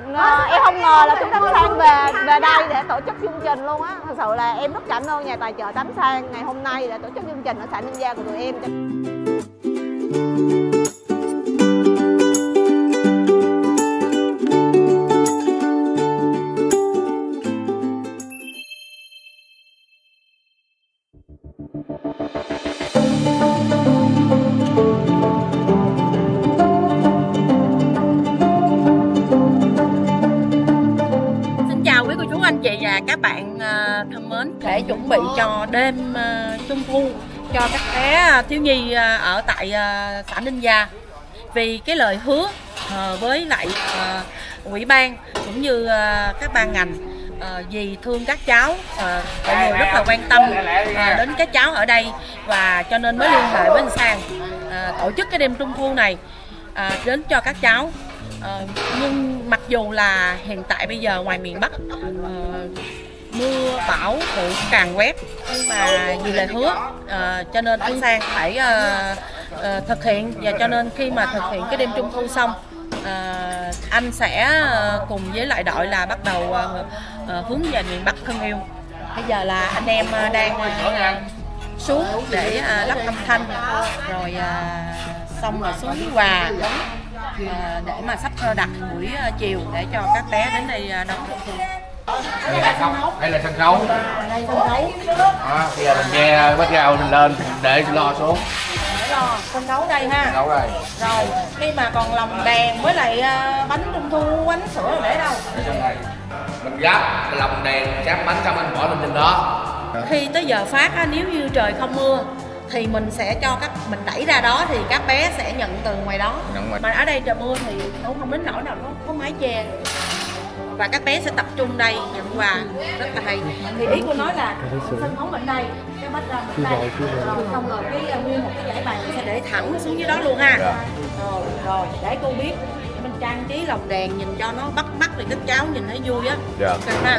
Em không ngờ là chú Tắm Sang về đây để tổ chức chương trình luôn á. Thật sự là em rất cảm ơn nhà tài trợ Tắm Sang ngày hôm nay để tổ chức chương trình ở xã Ninh Gia của tụi em. Anh chị và các bạn thân mến, để chuẩn bị cho đêm Trung thu cho các bé thiếu nhi ở tại xã Ninh Gia, vì cái lời hứa với lại ủy ban cũng như các ban ngành, vì thương các cháu, mọi người rất là quan tâm đến các cháu ở đây, và cho nên mới liên hệ với anh Sang tổ chức cái đêm Trung thu này đến cho các cháu. Nhưng mặc dù là hiện tại bây giờ ngoài miền Bắc mưa bão bụi càn quét, nhưng mà vì lời hứa cho nên anh Sang phải thực hiện, và cho nên khi mà thực hiện cái đêm Trung thu xong, anh sẽ cùng với lại đội là bắt đầu hướng về miền Bắc thân yêu. Bây giờ là anh em đang xuống để lắp âm thanh, rồi xong rồi xuống quà để mà sắp đặt buổi chiều để cho các bé đến đây đón Trung thu. Đây là sân khấu. Đây sân khấu. Bây giờ mình nghe background lên để lo xuống. Để lo sân khấu đây ha. Sân khấu đây. Rồi khi mà còn lồng đèn với lại bánh Trung thu, bánh sữa để đâu? Để trong này. Mình gắp lồng đèn, chát bánh xong anh bỏ lên trên đó. Khi tới giờ phát nếu như trời không mưa thì mình sẽ cho mình đẩy ra đó thì các bé sẽ nhận từ ngoài đó. Mà ở đây trời mưa thì không đến nỗi nào có mái che, và các bé sẽ tập trung đây nhận quà rất là hay. Thì ý cô nói là sân khấu bên đây, cái bách ra bên đây, rồi xong rồi cái nguyên một cái giải bài mình sẽ để thẳng xuống dưới đó luôn ha. Rồi để cô biết để mình trang trí lồng đèn nhìn cho nó bắt mắt để các cháu nhìn thấy vui á. Okay, ha.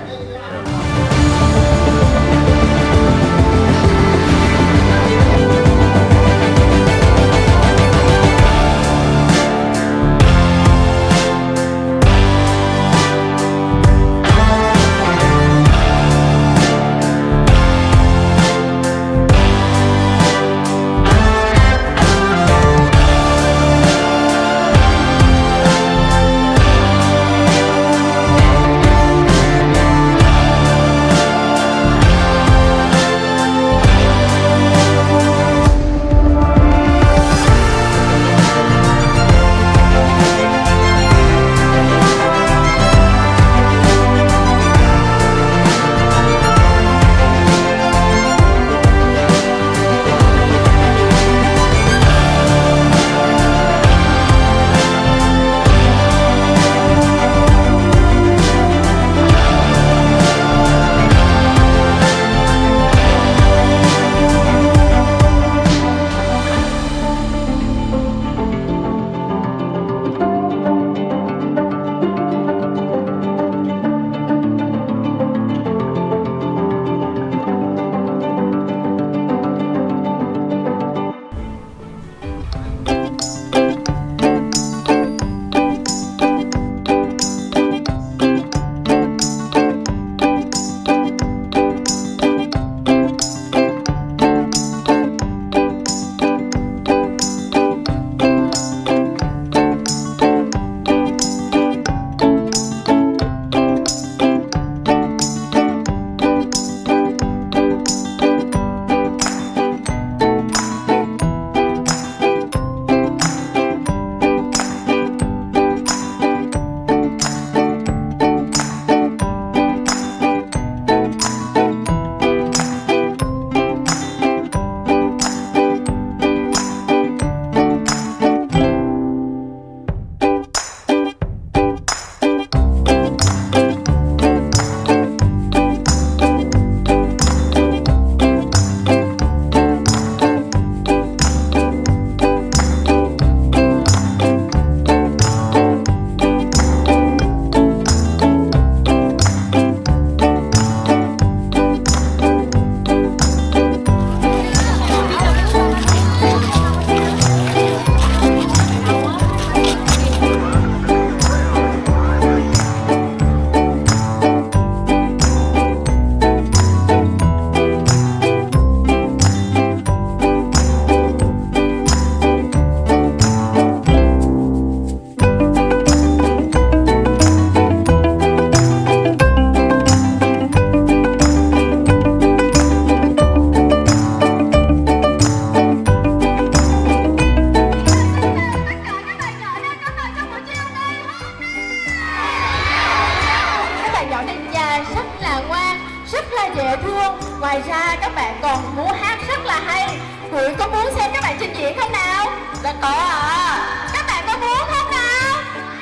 là dễ thương. Ngoài ra các bạn còn múa hát rất là hay. Hữu có muốn xem các bạn trình diễn không nào? Dạ có ạ. Các bạn có muốn không nào?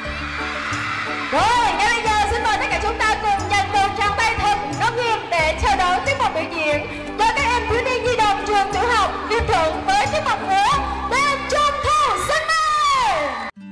Rồi, ngay bây giờ xin mời tất cả chúng ta cùng dành một tràng tay thật nóng nhiệt để chào đón tiết mục biểu diễn do các em thiếu niên nhi đồng trường tiểu học Kim Thượng với tiết mục múa đêm Trung thu xin mời.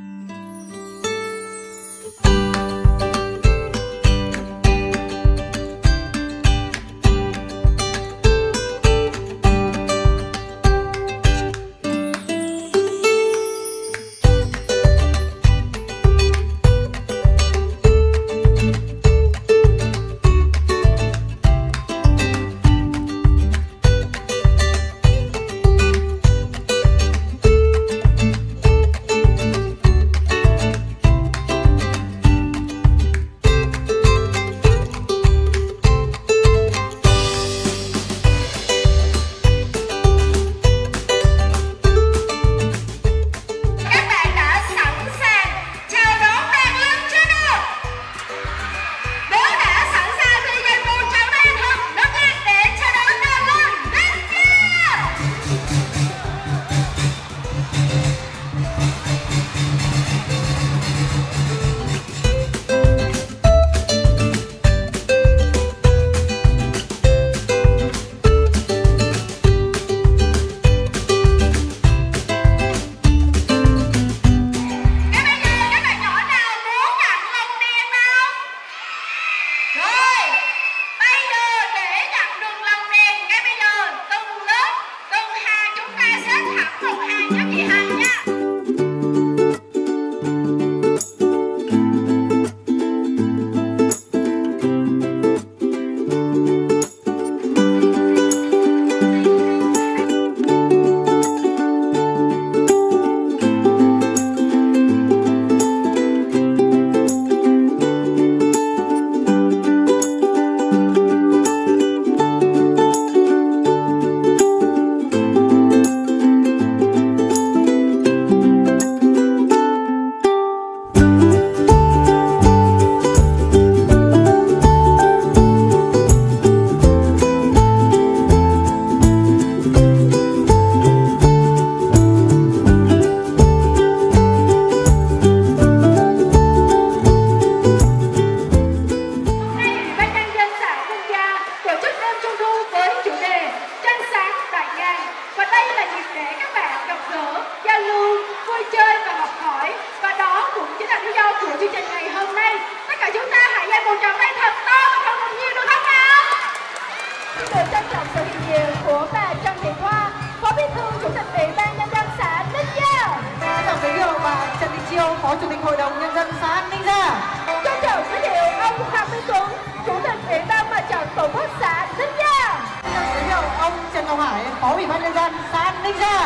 Phó Chủ tịch Hội đồng Nhân dân xã Ninh Gia. Trân trọng giới thiệu ông Hoàng Minh Tuấn, Chủ tịch Ủy ban Mặt trận Tổ quốc xã Ninh Gia. Giới thiệu ông Trần Ngọc Hải, Phó Ủy ban Nhân dân xã Ninh Gia.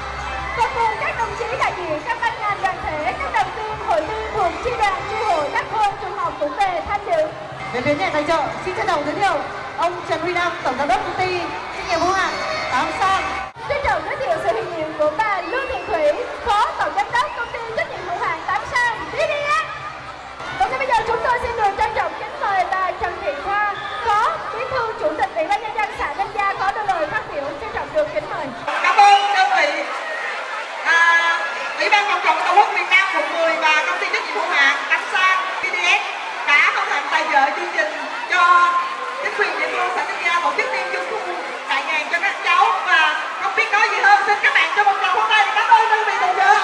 Và cùng các đồng chí đại diện các ban ngành đoàn thể, các đoàn viên, hội viên thuộc chi đoàn, chi hội các thôn trường học cũng về tham dự. Về phía nhà tài trợ, xin trân trọng giới thiệu ông Trần Huy Nam, Tổng giám đốc công ty trách nhiệm hữu hạn Tám Sang. Trân trọng giới thiệu sự hiện diện của bà Lương Thị Thủy, Phó Tổng giám đốc công ty trách nhiệm hữu hạn Tám Sang. Và ngay bây giờ chúng tôi xin được trân trọng kính mời bà Trần Thị Hoa, Phó Bí thư Chủ tịch Ủy ban Nhân dân xã Ninh Gia có đôi lời phát biểu. Trân trọng được kính mời. Cảm ơn đơn vị Ủy ban Mặt trận Tổ quốc Việt Nam quận 10 và công ty trách nhiệm hữu hạn Tám Sang PDS đã hân hạnh tài trợ chương trình cho chính quyền địa phương xã Ninh Gia tổ chức đêm Trung thu đại ngàn cho các cháu, và không biết nói gì hơn, xin các bạn cho một tràng pháo tay để cảm ơn đơn vị tài trợ.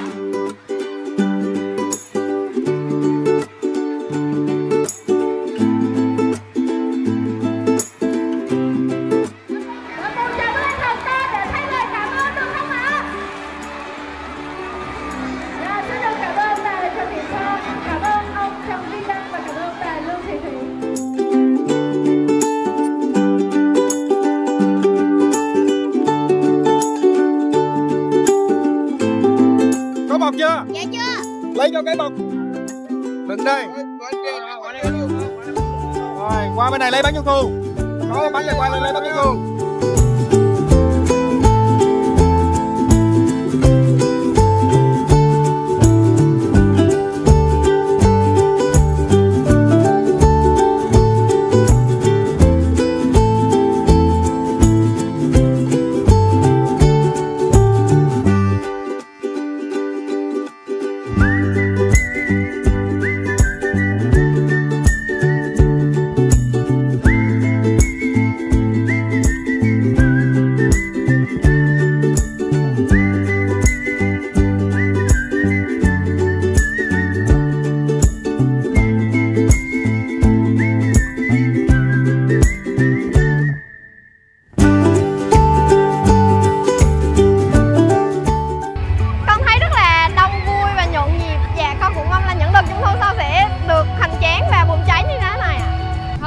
bọc chưa? Dạ chưa. Lấy cho cái bọc. Đừng đây. Rồi, qua bên này lấy bánh trung thu. Có bánh này qua đây lấy bánh trung thu.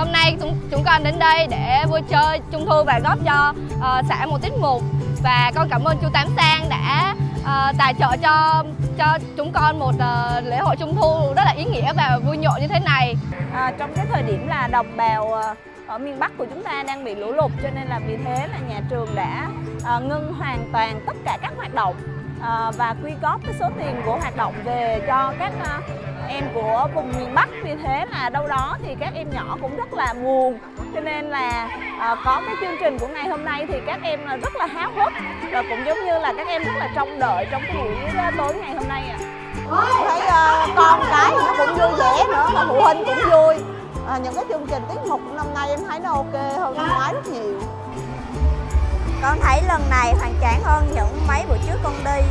Hôm nay chúng con đến đây để vui chơi Trung thu và góp cho xã một tiết mục. Và con cảm ơn chú Tám Sang đã tài trợ cho chúng con một lễ hội Trung thu rất là ý nghĩa và vui nhộn như thế này. Trong cái thời điểm là đồng bào ở miền Bắc của chúng ta đang bị lũ lụt, cho nên là vì thế là nhà trường đã ngưng hoàn toàn tất cả các hoạt động và quy góp cái số tiền của hoạt động về cho các em của vùng miền Bắc. Vì thế là đâu đó thì các em nhỏ cũng rất là buồn, cho nên là có cái chương trình của ngày hôm nay thì các em rất là háo hức, và cũng giống như là các em rất là trông đợi trong cái buổi tối ngày hôm nay ạ. Thấy con cái thì nó cũng vui vẻ nữa, mà phụ huynh cũng vui. Những cái chương trình tiết mục năm nay em thấy nó ok hơn năm ngoái rất nhiều. Con thấy lần này hoành tráng hơn những mấy buổi trước con đi.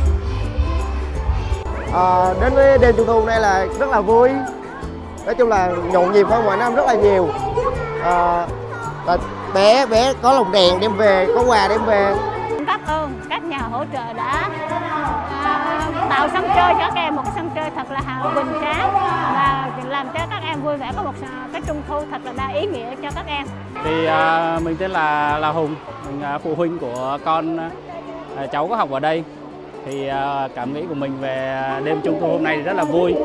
Đến với đêm Trung thu này là rất là vui. Nói chung là nhộn nhịp hơn mọi năm rất là nhiều. Và bé có lồng đèn đem về, có quà đem về. Cảm ơn các nhà hỗ trợ đã tạo sân chơi cho các em, một sân chơi thật là hoành tráng và làm cho các em vui vẻ, có một cái Trung thu thật là đa ý nghĩa cho các em. Thì mình tên là Hùng, mình phụ huynh của con cháu có học ở đây. Thì cảm nghĩ của mình về đêm Trung thu hôm nay rất là vui.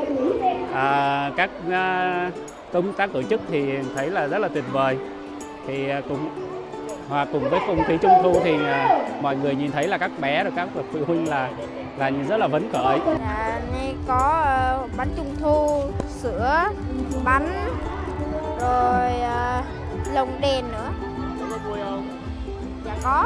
Các công tác tổ chức thì thấy là rất là tuyệt vời. Thì cùng với không khí Trung thu thì mọi người nhìn thấy là các bé và các phụ huynh là rất là phấn khởi. Này có bánh Trung thu, sữa, bánh, rồi lồng đèn nữa. Có vui không? Dạ có.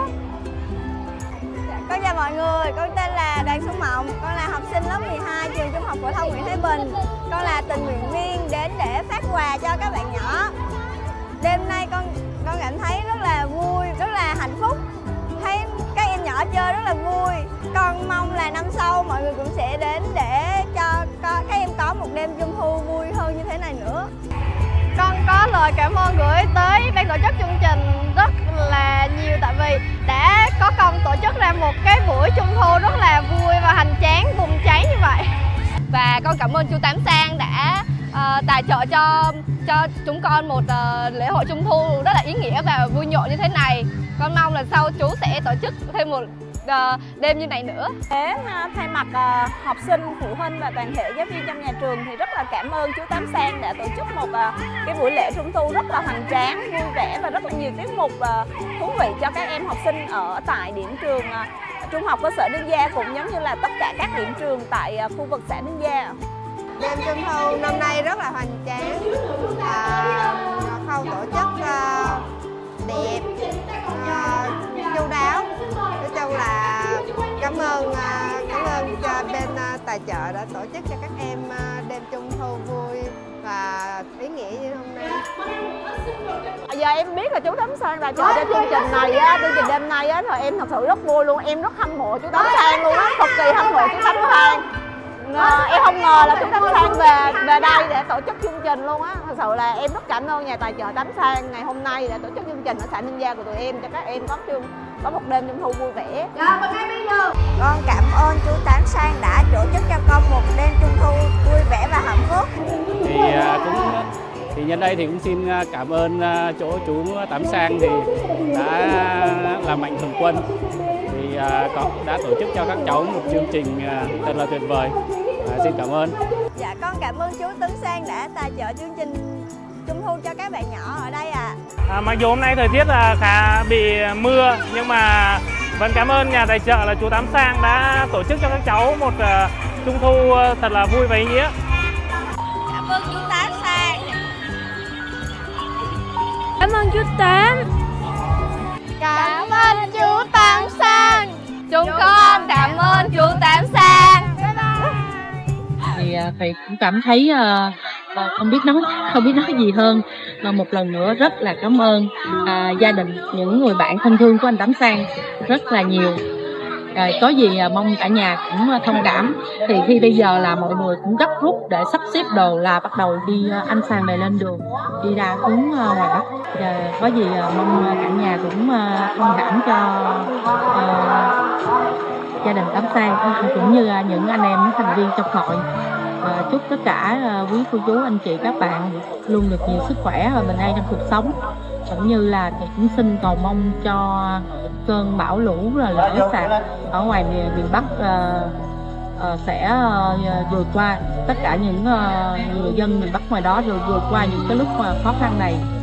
Con chào mọi người, con tên là Đoàn Xuân Mộng, con là học sinh lớp 12 trường Trung học phổ thông Nguyễn Thái Bình. Con là tình nguyện viên đến để phát quà cho các bạn nhỏ. Đêm nay con cảm thấy rất là vui, rất là hạnh phúc. Thấy các em nhỏ chơi rất là vui. Con mong là năm sau mọi người cũng sẽ đến để cho các em có một đêm Trung thu vui hơn như thế này nữa. Con có lời cảm ơn gửi tới ban tổ chức chương trình rất là nhiều, tại vì đã có công tổ chức ra một cái buổi Trung thu rất là vui và hoành tráng, bùng cháy như vậy. Và con cảm ơn chú Tám Sang đã tài trợ cho chúng con một lễ hội Trung thu rất là ý nghĩa và vui nhộn như thế này. Con mong là sau chú sẽ tổ chức thêm một đêm như này nữa. Thay mặt học sinh, phụ huynh và toàn thể giáo viên trong nhà trường thì rất là cảm ơn chú Tám Sang đã tổ chức một cái buổi lễ Trung thu rất là hoành tráng, vui vẻ và rất là nhiều tiết mục thú vị cho các em học sinh ở tại điểm trường Trung học cơ sở Ninh Gia, cũng giống như là tất cả các điểm trường tại khu vực xã Ninh Gia. Đêm Trung thu năm nay rất là hoành tráng, khâu tổ chức đẹp, chu đáo. Nói chung là cảm ơn cho bên tài trợ đã tổ chức cho các em đêm Trung thu vui và ý nghĩa như hôm nay. Giờ em biết là chú Tám Sang tài trợ cho chương trình này á, chương trình đêm nay á, thì em thật sự rất vui luôn. Em rất hâm mộ chú Tám Sang luôn á, cực kỳ hâm mộ chú Tám Sang. Em không ngờ là chú Tám Sang về đây để tổ chức chương trình luôn á. Thật sự là em rất cảm ơn nhà tài trợ Tám Sang ngày hôm nay để tổ chức chương trình ở xã Ninh Gia của tụi em, cho các em có một đêm Trung thu vui vẻ. Và ngay bây giờ con cảm ơn chú Tám Sang đã tổ chức cho con một đêm Trung thu vui vẻ và hạnh phúc. Thì nhân đây thì cũng xin cảm ơn chỗ chú Tám Sang thì đã làm mạnh thường quân, thì đã tổ chức cho các cháu một chương trình thật là tuyệt vời. Xin cảm ơn. Dạ, con cảm ơn chú Tám Sang đã tài trợ chương trình Trung thu cho các bạn nhỏ ở đây ạ. Mặc dù hôm nay thời tiết là khá bị mưa, nhưng mà vẫn cảm ơn nhà tài trợ là chú Tám Sang đã tổ chức cho các cháu một Trung thu thật là vui và ý nghĩa. Cảm ơn chú Tám Sang. Cảm ơn chú Tám. Cảm ơn chú Tám Sang. Chúng con cảm ơn chú Tám Sang. Thì thầy cũng cảm thấy không biết nói gì hơn, mà một lần nữa rất là cảm ơn gia đình, những người bạn thân thương của anh Tám Sang rất là nhiều. Có gì mong cả nhà cũng thông cảm. Thì khi bây giờ là mọi người cũng gấp rút để sắp xếp đồ là bắt đầu đi, anh Sang này lên đường đi ra hướng ngoài Bắc. Có gì mong cả nhà cũng thông cảm cho gia đình Tám Sang cũng như những anh em thành viên trong hội. chúc tất cả quý cô chú anh chị các bạn luôn được nhiều sức khỏe và bình an trong cuộc sống, cũng như là cũng xin cầu mong cho cơn bão lũ là lở sạt ở ngoài miền Bắc sẽ vượt qua, tất cả những người dân miền Bắc ngoài đó rồi vượt qua những cái lúc khó khăn này.